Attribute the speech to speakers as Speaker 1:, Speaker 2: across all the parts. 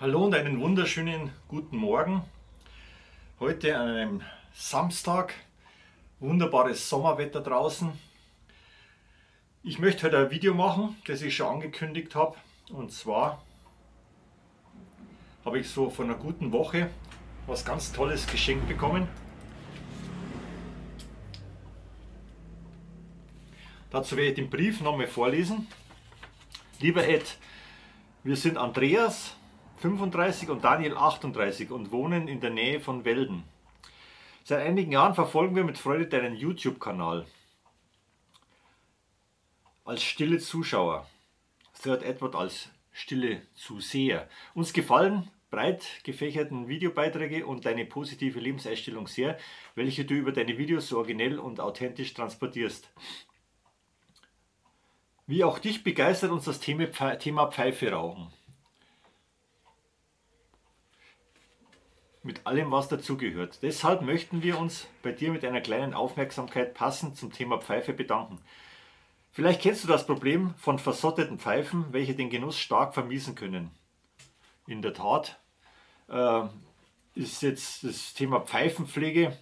Speaker 1: Hallo und einen wunderschönen guten Morgen. Heute an einem Samstag, wunderbares Sommerwetter draußen. Ich möchte heute ein Video machen, das ich schon angekündigt habe. Und zwar habe ich so vor einer guten Woche was ganz Tolles geschenkt bekommen. Dazu werde ich den Brief nochmal vorlesen. Lieber Ed, wir sind Andreas, 35 und Daniel 38 und wohnen in der Nähe von Welden. Seit einigen Jahren verfolgen wir mit Freude deinen YouTube-Kanal. Als stille Zuschauer, Third Edward als stille Zuseher. Uns gefallen breit gefächerten Videobeiträge und deine positive Lebenseinstellung sehr, welche du über deine Videos so originell und authentisch transportierst. Wie auch dich begeistert uns das Thema Pfeife rauchen. Mit allem, was dazugehört. Deshalb möchten wir uns bei dir mit einer kleinen Aufmerksamkeit passend zum Thema Pfeife bedanken. Vielleicht kennst du das Problem von versotteten Pfeifen, welche den Genuss stark vermiesen können. In der Tat ist jetzt das Thema Pfeifenpflege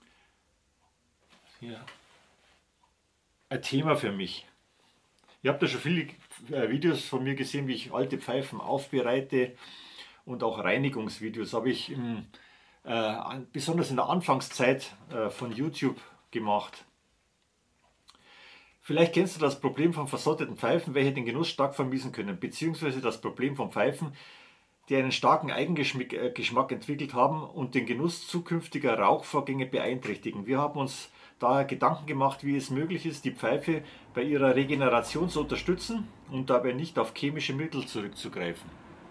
Speaker 1: ein Thema für mich. Ihr habt ja schon viele Videos von mir gesehen, wie ich alte Pfeifen aufbereite. Und auch Reinigungsvideos habe ich besonders in der Anfangszeit von YouTube gemacht. Vielleicht kennst du das Problem von versotteten Pfeifen, welche den Genuss stark vermiesen können, beziehungsweise das Problem von Pfeifen, die einen starken Eigengeschmack entwickelt haben und den Genuss zukünftiger Rauchvorgänge beeinträchtigen. Wir haben uns daher Gedanken gemacht, wie es möglich ist, die Pfeife bei ihrer Regeneration zu unterstützen und dabei nicht auf chemische Mittel zurückzugreifen.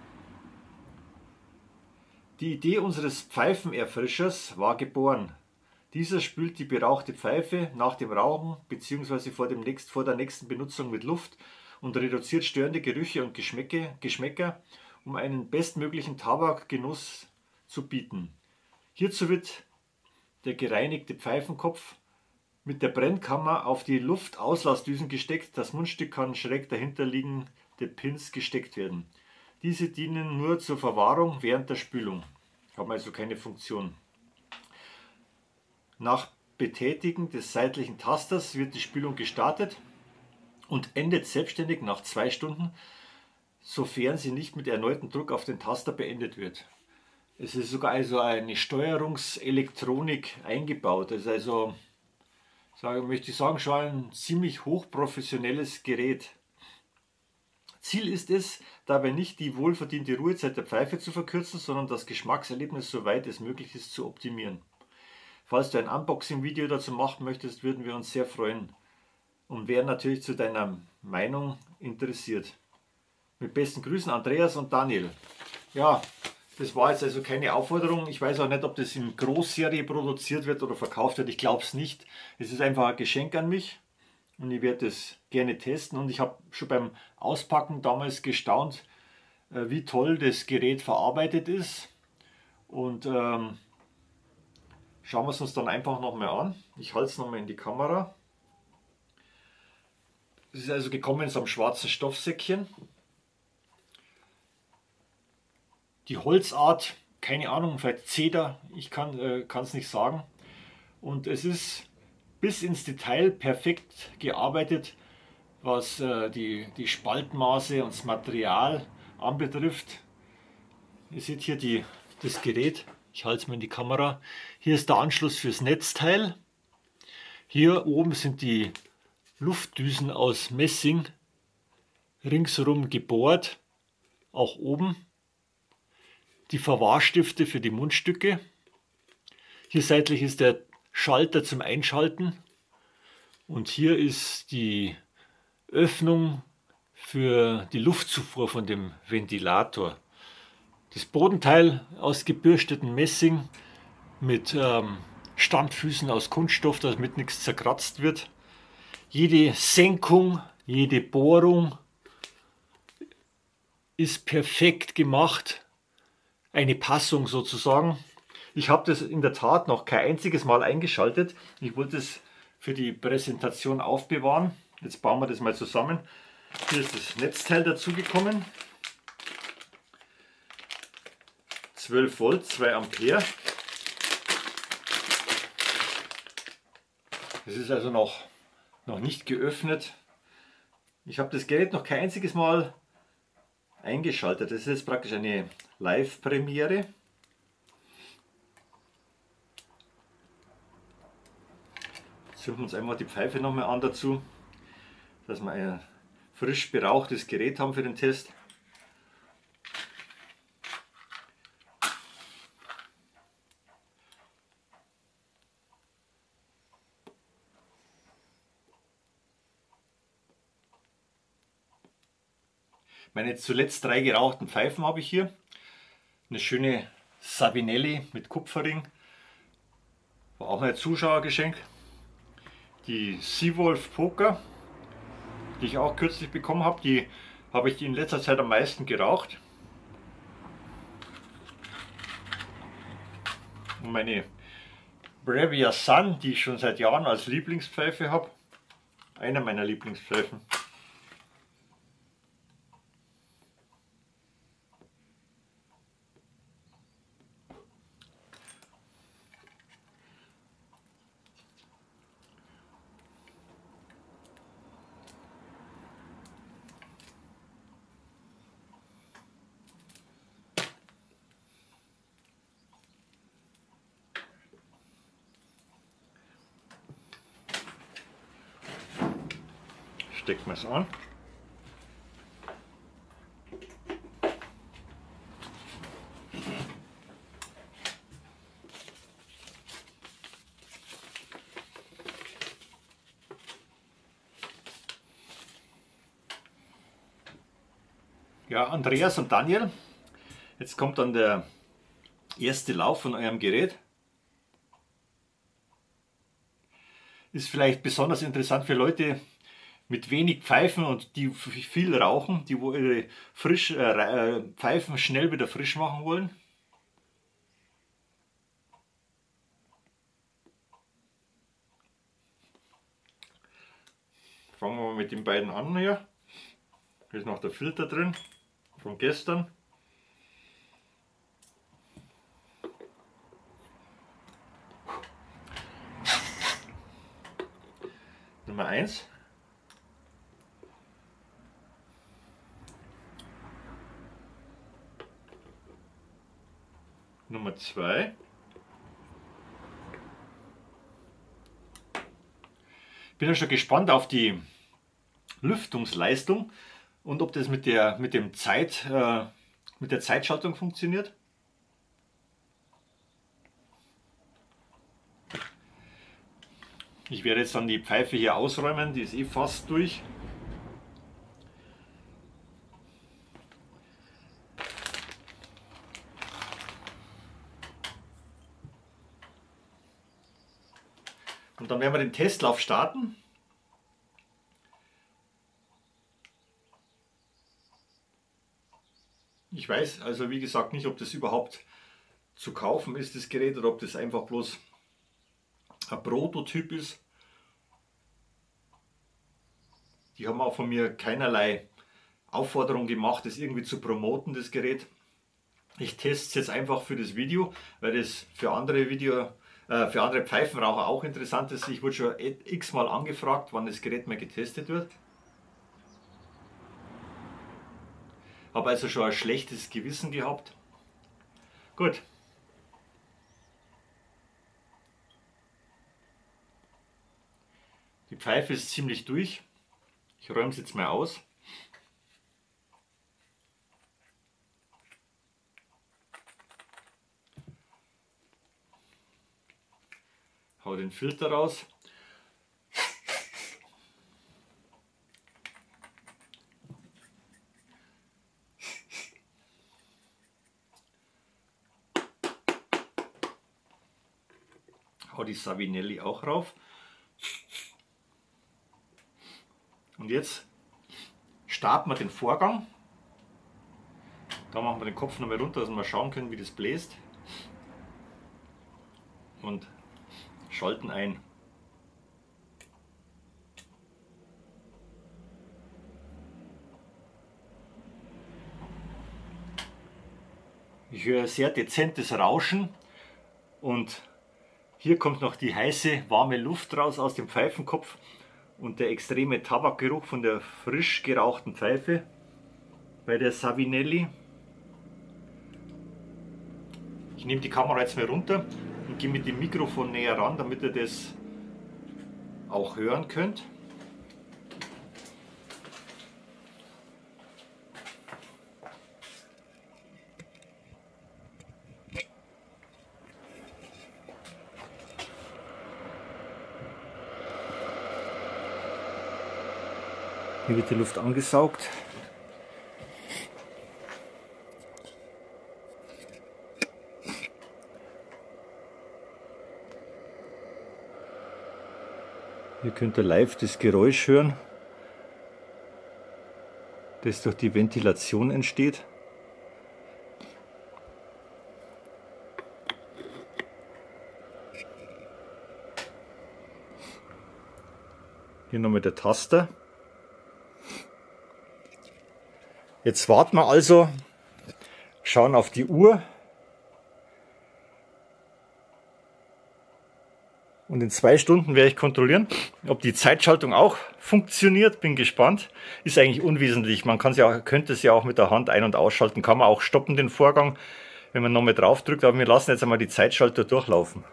Speaker 1: Die Idee unseres Pfeifenerfrischers war geboren. Dieser spült die berauchte Pfeife nach dem Rauchen bzw. vor der nächsten Benutzung mit Luft und reduziert störende Gerüche und Geschmäcker, um einen bestmöglichen Tabakgenuss zu bieten. Hierzu wird der gereinigte Pfeifenkopf mit der Brennkammer auf die Luftauslassdüsen gesteckt. Das Mundstück kann schräg dahinter liegende Pins gesteckt werden. Diese dienen nur zur Verwahrung während der Spülung, haben also keine Funktion. Nach Betätigen des seitlichen Tasters wird die Spülung gestartet und endet selbstständig nach 2 Stunden, sofern sie nicht mit erneutem Druck auf den Taster beendet wird. Es ist sogar also eine Steuerungselektronik eingebaut. Das ist also, möchte ich sagen, schon ein ziemlich hochprofessionelles Gerät. Ziel ist es, dabei nicht die wohlverdiente Ruhezeit der Pfeife zu verkürzen, sondern das Geschmackserlebnis, soweit es möglich ist, zu optimieren. Falls du ein Unboxing-Video dazu machen möchtest, würden wir uns sehr freuen und wären natürlich zu deiner Meinung interessiert. Mit besten Grüßen, Andreas und Daniel. Ja, das war jetzt also keine Aufforderung. Ich weiß auch nicht, ob das in Großserie produziert wird oder verkauft wird. Ich glaube es nicht. Es ist einfach ein Geschenk an mich. Und ich werde es gerne testen und ich habe schon beim Auspacken damals gestaunt, wie toll das Gerät verarbeitet ist. Und schauen wir es uns dann einfach nochmal an. Ich halte es nochmal in die Kamera. Es ist also gekommen in so einem schwarzen Stoffsäckchen. Die Holzart, keine Ahnung, vielleicht Zeder, ich kann es nicht sagen. Und es ist bis ins Detail perfekt gearbeitet, was die Spaltmaße und das Material anbetrifft. Ihr seht hier das Gerät, ich halte es mal in die Kamera. Hier ist der Anschluss fürs Netzteil. Hier oben sind die Luftdüsen aus Messing ringsherum gebohrt, auch oben. Die Verwahrstifte für die Mundstücke. Hier seitlich ist der Schalter zum Einschalten und hier ist die Öffnung für die Luftzufuhr von dem Ventilator. Das Bodenteil aus gebürstetem Messing mit Standfüßen aus Kunststoff, damit nichts zerkratzt wird. Jede Senkung, jede Bohrung ist perfekt gemacht. Eine Passung sozusagen. Ich habe das in der Tat noch kein einziges Mal eingeschaltet. Ich wollte es für die Präsentation aufbewahren. Jetzt bauen wir das mal zusammen. Hier ist das Netzteil dazugekommen. 12 Volt, 2 Ampere. Es ist also noch nicht geöffnet. Ich habe das Gerät noch kein einziges Mal eingeschaltet. Das ist jetzt praktisch eine Live-Premiere. Zünden wir uns einfach die Pfeife nochmal an dazu, dass wir ein frisch berauchtes Gerät haben für den Test. Meine zuletzt 3 gerauchten Pfeifen habe ich hier. Eine schöne Sabinelli mit Kupferring. War auch ein Zuschauergeschenk. Die Seawolf Poker, die ich auch kürzlich bekommen habe, die habe ich in letzter Zeit am meisten geraucht. Und meine Brevia Sun, die ich schon seit Jahren als Lieblingspfeife habe. Einer meiner Lieblingspfeifen. Stecken wir es an. Ja, Andreas und Daniel, jetzt kommt dann der erste Lauf von eurem Gerät. Ist vielleicht besonders interessant für Leute mit wenig Pfeifen und die viel rauchen, die wo ihre Pfeifen schnell wieder frisch machen wollen. Fangen wir mal mit den beiden an hier. Hier ist noch der Filter drin von gestern. Nummer 1. Nummer 2. Bin ja schon gespannt auf die Lüftungsleistung und ob das mit der Zeitschaltung funktioniert. Ich werde jetzt dann die Pfeife hier ausräumen, die ist eh fast durch. Und dann werden wir den Testlauf starten. Ich weiß also wie gesagt nicht, ob das überhaupt zu kaufen ist, das Gerät, oder ob das einfach bloß ein Prototyp ist. Die haben auch von mir keinerlei Aufforderung gemacht, das irgendwie zu promoten, das Gerät. Ich teste es jetzt einfach für das Video, weil das für andere Pfeifenraucher auch interessant ist. Ich wurde schon x-mal angefragt, wann das Gerät mal getestet wird. Habe also schon ein schlechtes Gewissen gehabt. Gut. Die Pfeife ist ziemlich durch. Ich räume es jetzt mal aus. Hau den Filter raus. Hau die Sabinelli auch rauf. Und jetzt starten wir den Vorgang. Da machen wir den Kopf nochmal runter, dass wir schauen können, wie das bläst. Und schalten ein. Ich höre sehr dezentes Rauschen und hier kommt noch die heiße, warme Luft raus aus dem Pfeifenkopf und der extreme Tabakgeruch von der frisch gerauchten Pfeife bei der Savinelli. Ich nehme die Kamera jetzt mal runter und gehe mit dem Mikrofon näher ran, damit ihr das auch hören könnt. Hier wird die Luft angesaugt. Hier könnt ihr live das Geräusch hören, das durch die Ventilation entsteht. Hier nochmal der Taster. Jetzt warten wir also, schauen auf die Uhr und in 2 Stunden werde ich kontrollieren, ob die Zeitschaltung auch funktioniert. Bin gespannt. Ist eigentlich unwesentlich. Man kann könnte es ja auch mit der Hand ein- und ausschalten. Kann man auch stoppen den Vorgang, wenn man nochmal drauf drückt. Aber wir lassen jetzt einmal die Zeitschalter durchlaufen.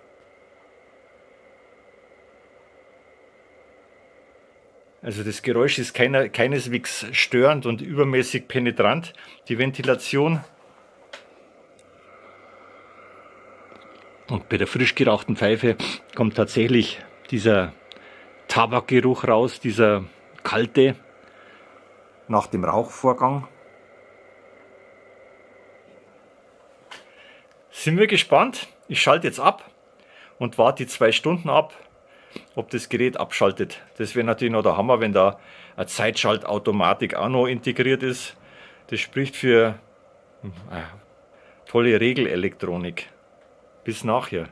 Speaker 1: Also das Geräusch ist keineswegs störend und übermäßig penetrant, die Ventilation. Und bei der frisch gerauchten Pfeife kommt tatsächlich dieser Tabakgeruch raus, dieser kalte nach dem Rauchvorgang. Sind wir gespannt? Ich schalte jetzt ab und warte die 2 Stunden ab, ob das Gerät abschaltet. Das wäre natürlich noch der Hammer, wenn da eine Zeitschaltautomatik auch noch integriert ist. Das spricht für tolle Regelelektronik. Bis nachher.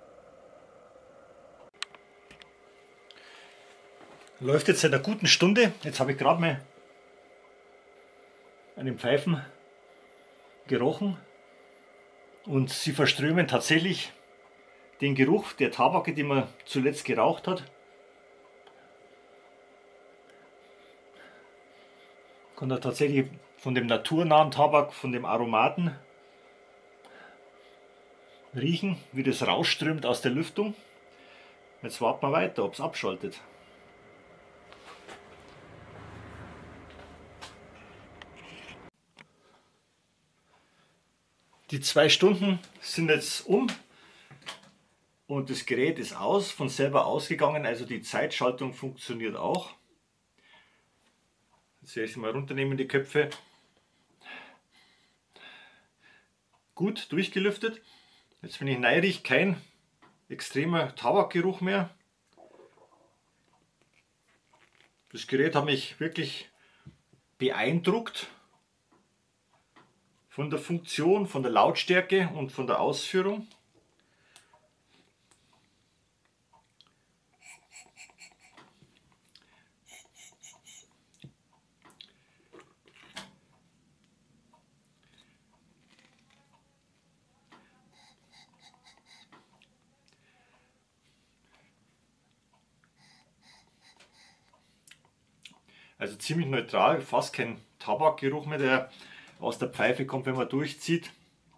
Speaker 1: Läuft jetzt seit einer guten Stunde. Jetzt habe ich gerade mal an den Pfeifen gerochen und sie verströmen tatsächlich den Geruch der Tabake, die man zuletzt geraucht hat. Kann da tatsächlich von dem naturnahen Tabak, von dem Aromaten riechen, wie das rausströmt aus der Lüftung. Jetzt warten wir weiter, ob es abschaltet. Die 2 Stunden sind jetzt um. Und das Gerät ist von selber ausgegangen, also die Zeitschaltung funktioniert auch. Jetzt werde ich sie mal runternehmen, die Köpfe. Gut durchgelüftet. Jetzt, wenn ich rieche, kein extremer Tabakgeruch mehr. Das Gerät hat mich wirklich beeindruckt von der Funktion, von der Lautstärke und von der Ausführung. Also ziemlich neutral, fast kein Tabakgeruch mehr, der aus der Pfeife kommt, wenn man durchzieht.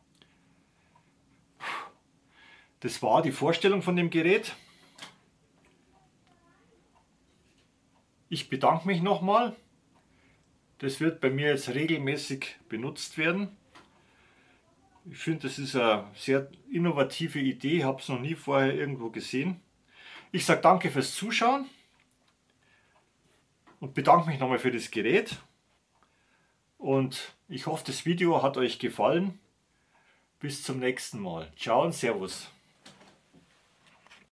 Speaker 1: Das war die Vorstellung von dem Gerät. Ich bedanke mich nochmal. Das wird bei mir jetzt regelmäßig benutzt werden. Ich finde, das ist eine sehr innovative Idee, ich habe es noch nie vorher irgendwo gesehen. Ich sage danke fürs Zuschauen und bedanke mich nochmal für das Gerät. Und ich hoffe, das Video hat euch gefallen. Bis zum nächsten Mal. Ciao und Servus.